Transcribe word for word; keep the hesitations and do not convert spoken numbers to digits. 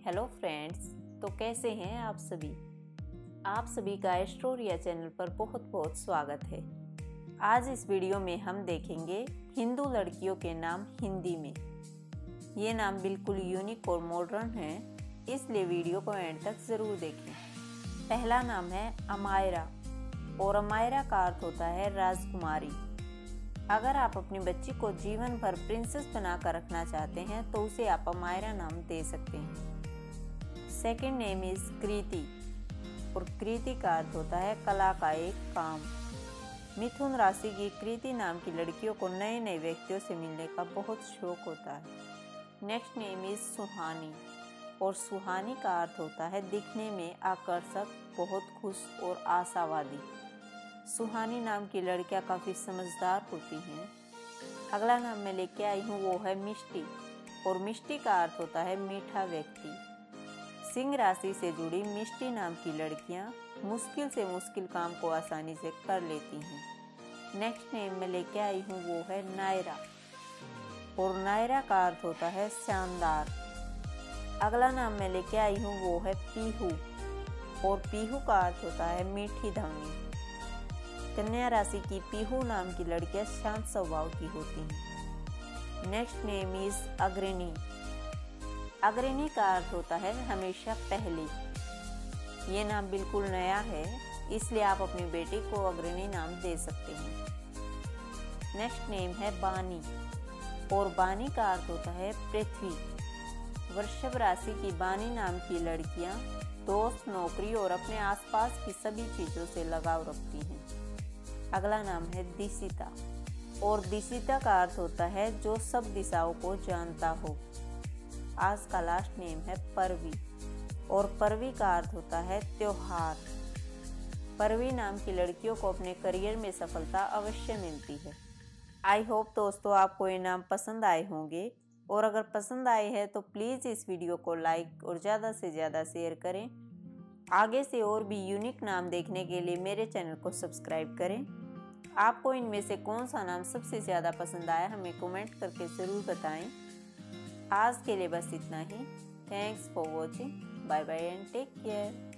Hello friends, तो कैसे हैं आप सभी। आप सभी का एस्ट्रोरिया चैनल पर बहुत बहुत स्वागत है। आज इस वीडियो में हम देखेंगे हिंदू लड़कियों के नाम हिंदी में। ये नाम बिल्कुल यूनिक और मॉडर्न है, इसलिए वीडियो को एंड तक ज़रूर देखें। पहला नाम है अमायरा और अमायरा का अर्थ होता है राजकुमारी। अगर आप अपनी बच्ची को जीवन भर प्रिंसेस बनाकर रखना चाहते हैं तो उसे आप अमायरा नाम दे सकते हैं। सेकेंड नेम इज कृति और कृति का अर्थ होता है कला का एक काम। मिथुन राशि की कृति नाम की लड़कियों को नए नए व्यक्तियों से मिलने का बहुत शौक होता है। नेक्स्ट नेम इज सुहानी और सुहानी का अर्थ होता है दिखने में आकर्षक, बहुत खुश और आशावादी। सुहानी नाम की लड़कियां काफ़ी समझदार होती हैं। अगला नाम मैं लेके आई हूँ वो है मिष्टी और मिष्टी का अर्थ होता है मीठा व्यक्ति। सिंह राशि से जुड़ी मिष्टी नाम की लड़कियां मुश्किल से मुश्किल काम को आसानी से कर लेती हैं। नेक्स्ट नेम मैं लेके आई हूँ वो है नायरा और नायरा का अर्थ होता है शानदार। अगला नाम मैं लेके आई हूँ वो है पीहू और पीहू का अर्थ होता है मीठी ध्वनि। कन्या राशि की पीहू नाम की लड़कियां शांत स्वभाव की होती हैं। नेक्स्ट नेम इज अग्रणी। अग्रणी का अर्थ होता है हमेशा पहली। ये नाम बिल्कुल नया है, इसलिए आप अपनी बेटी को अग्रणी नाम दे सकते हैं। नेक्स्ट नेम है बानी और बानी का अर्थ होता है पृथ्वी। वृषभ राशि की बानी नाम की लड़कियां दोस्त, नौकरी और अपने आसपास की सभी चीजों से लगाव रखती हैं। अगला नाम है दिशिता और दिशिता का अर्थ होता है जो सब दिशाओं को जानता हो। आज का लास्ट नेम है परवी और परवी का अर्थ होता है त्योहार। परवी नाम की लड़कियों को अपने करियर में सफलता अवश्य मिलती है। आई होप दोस्तों आपको ये नाम पसंद आए होंगे और अगर पसंद आए हैं तो प्लीज़ इस वीडियो को लाइक और ज़्यादा से ज़्यादा शेयर करें। आगे से और भी यूनिक नाम देखने के लिए मेरे चैनल को सब्सक्राइब करें। आपको इनमें से कौन सा नाम सबसे ज़्यादा पसंद आया हमें कमेंट करके ज़रूर बताएं। आज के लिए बस इतना ही। Thanks for watching. Bye bye and take care.